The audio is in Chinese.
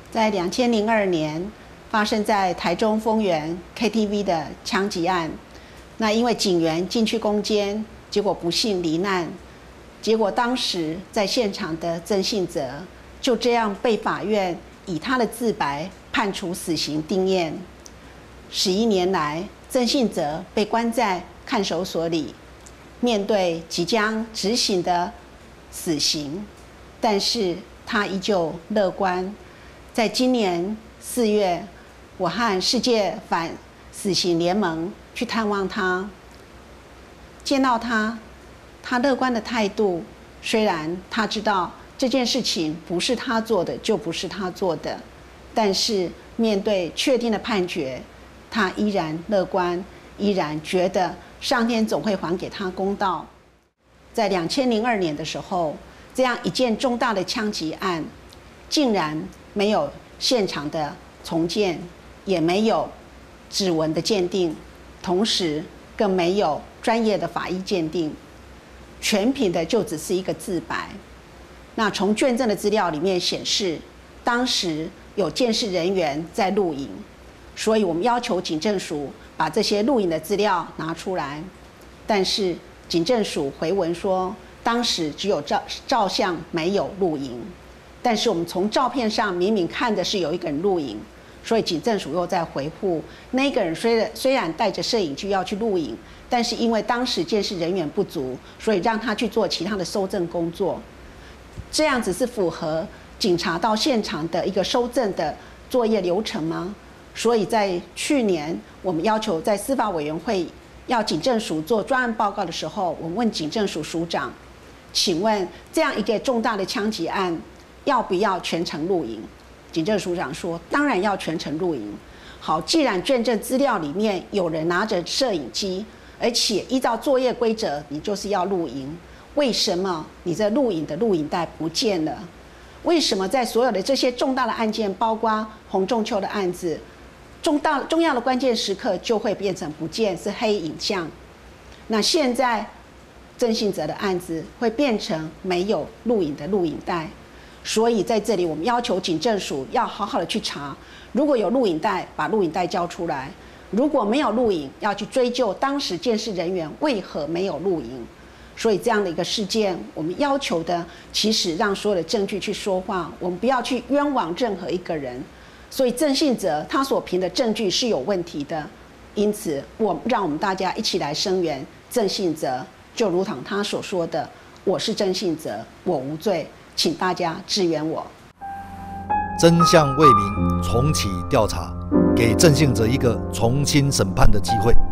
在2002年发生在台中丰原 KTV 的枪击案，那因为警员进去攻坚，结果不幸罹难，结果当时在现场的曾信哲就这样被法院以他的自白判处死刑定谳。11年来，曾信哲被关在看守所里，面对即将执行的死刑，但是他依旧乐观。在今年4月，我和世界反死刑联盟去探望他，见到他乐观的态度，虽然他知道这件事情不是他做的就不是他做的，但是面对确定的判决，他依然乐观，依然觉得上天总会还给他公道。在2002年的时候，这样一件重大的枪击案，竟然没有现场的重建，也没有指纹的鉴定，同时更没有专业的法医鉴定，全凭的就只是一个自白。那从卷证的资料里面显示，当时有监视人员在录影，所以我们要求警政署把这些录影的资料拿出来，但是警政署回文说，当时只有照相没有录影，但是我们从照片上明明看的是有一个人录影，所以警政署又在回复，那个人虽然带着摄影机要去录影，但是因为当时监视人员不足，所以让他去做其他的搜证工作。这样子是符合警察到现场的一个搜证的作业流程吗？所以在去年我们要求在司法委员会要警政署做专案报告的时候，我们问警政署署长，请问这样一个重大的枪击案要不要全程录影？警政署长说当然要全程录影。好，既然卷证资料里面有人拿着摄影机，而且依照作业规则你就是要录影，为什么你这录影的录影带不见了？为什么在所有的这些重大的案件，包括洪仲丘的案子，重要的关键时刻就会变成不见，是黑影像？那现在曾信哲的案子会变成没有录影的录影带，所以在这里我们要求警政署要好好的去查，如果有录影带，把录影带交出来；如果没有录影，要去追究当时监视人员为何没有录影。所以这样的一个事件，我们要求的其实让所有的证据去说话，我们不要去冤枉任何一个人。所以曾信哲他所凭的证据是有问题的，因此让我们大家一起来声援曾信哲，就如同他所说的，我是曾信哲，我无罪，请大家支援我。 真相未明，重启调查，给曾信哲一个重新审判的机会。